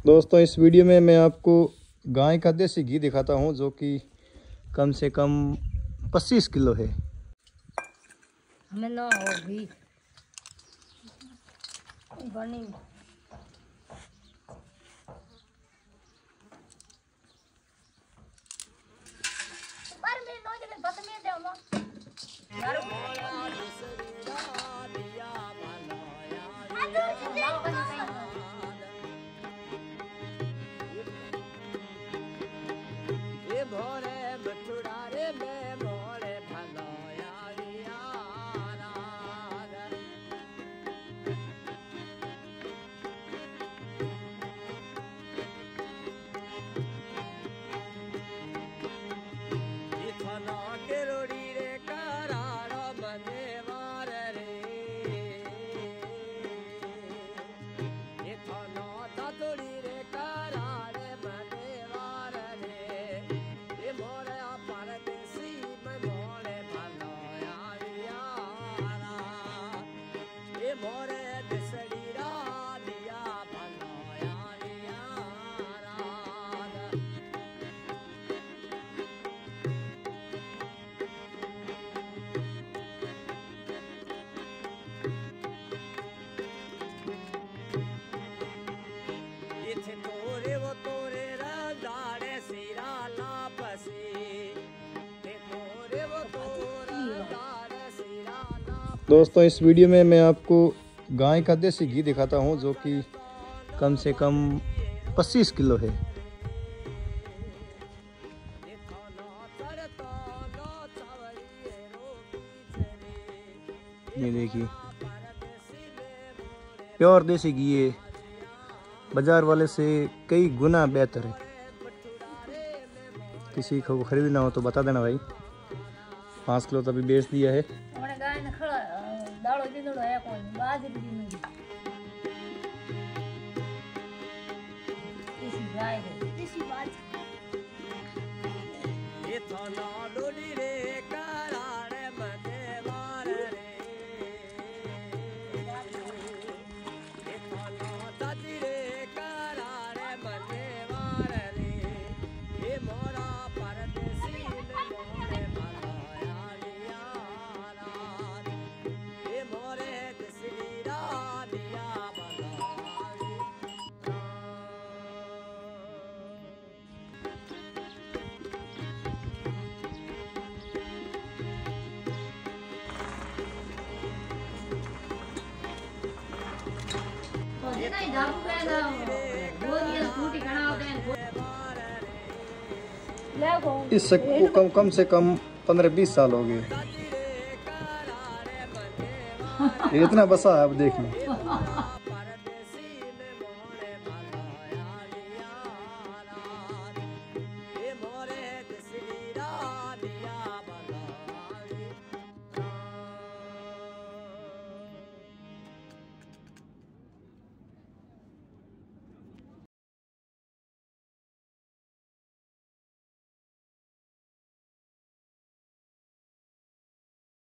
दोस्तों इस वीडियो में मैं आपको गाय का देसी घी दिखाता हूँ जो कि कम से कम 25 किलो है। हमें ना हो घी बनी पर मैं नो जने बत में दे ना यार ये भोरे बठुड़ा रे में मोरे भलोया यारा इथना के रोड़ी रे करारो बने वार रे इथना ततुड़ी रे करारे बने वार रे ये मोरे परदेसी में मोरे भलोया यारा ये मोरे दिसड़ी राधिया भलोया यारा इथे तोरे वो तोरे राजाड़े सिरा लापसी ते तोरे वो तोरे राजाड़े सिरा लापसी। दोस्तों इस वीडियो में मैं आपको गाय का देसी घी दिखाता हूँ जो कि कम से कम 25 किलो है। ये देखिए प्योर देसी घी है, बाजार वाले से कई गुना बेहतर है। किसी को खरीदना हो तो बता देना भाई। 5 किलो तो अभी बेच दिया है। हमारे गाय ने खड़ा दाड़ो दिनड़ो है कोई बाजरी दी इसी गाय है इसी बात ये थाना डोली रे करारे मने वार रे ये थाना दादी रे करारे मने वार रे ये मोरा परदेसी में मोरे भलोया यारा ये मोरे दिसरी राधिया भलोया तो जितना ही जाबू पे ना वो ये स्कूटी खड़ा होते हैं ले को इस को कम से कम 15-20 साल हो गए। ये इतना बसा है अब देख लो।